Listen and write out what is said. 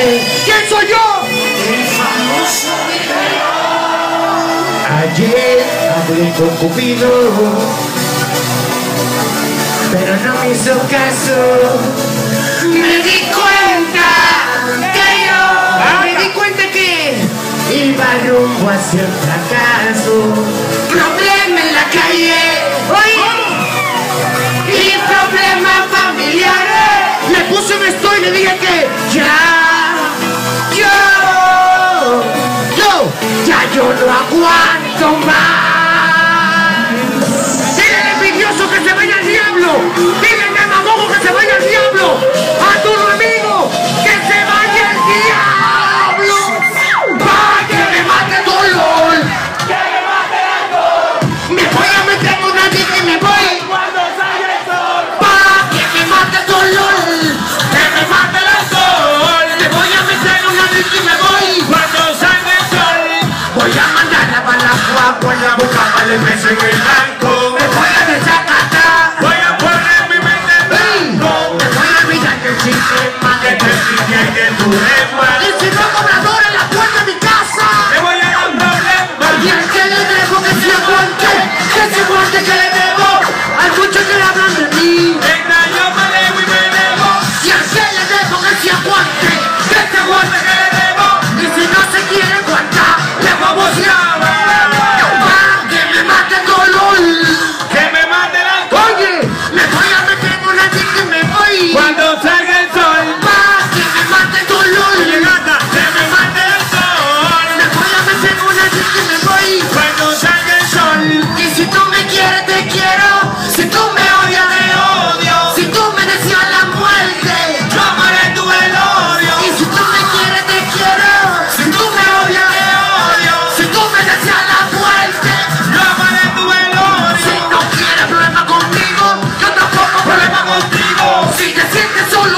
¿Quién soy yo? El famoso guerrero. Ayer hablé con Cupido, pero no me hizo caso. Me di cuenta que iba rumbo hacia el fracaso. Problema en la calle, y problemas familiares. Le puse un estoy y le dije que yo no aguanto más. Dile al envidioso que se vaya al diablo. Dile al demagogo que se vaya al diablo. A tu amigo que se vaya al diablo. Pa' que me mate el dolor. Que me mate el alcohol. Me voy a meter en una disco y me voy. Cuando salga el sol. Pa' que me mate el dolor. Que me mate el alcohol. Me voy a meter en una disco y me voy. Cuando salga el sol. Voy a mandarla para la guagua, voy a buscar para el beso en el banco. Me voy a desacatar. Voy a poner mi mente en blanco. Me voy a olvidar del sistema, de tu sitio y de tu lema. Y si no cobrador en la puerta de mi casa, me voy a dar un problema. Y al que le debo que se aguante que le debo. Hay muchos que le hablan de mí. Venga, yo me debo y me debo. Y al que le debo que se aguante que le debo. Y si no se quiere aguantar, le vamos a que me mate el dolor. Que me mate el alcohol. Oye, me voy a meter en una disco y me voy. Cuando salga el sol. Que me mate el dolor. Oye, gata, que me mate el sol. Me voy a meter en una disco y me voy. Cuando salga el sol. Y si tú me quieres, te quiero. Si tú me odias, te odio. Si tú me deseas la muerte, yo amaré tu velorio. Y si tú me quieres, te quiero. Si tú me odias, te odio. Si tú me deseas la muerte, yo amaré tu velorio. Si no quieres problema conmigo, yo tampoco problema contigo. Si te sientes solo